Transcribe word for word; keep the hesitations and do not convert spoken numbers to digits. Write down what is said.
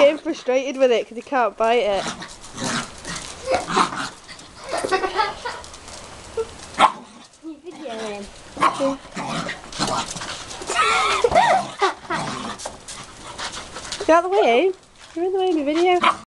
getting frustrated with it because he can't bite it. You videoing? Get out of the way, Abe. You're in the way of my video.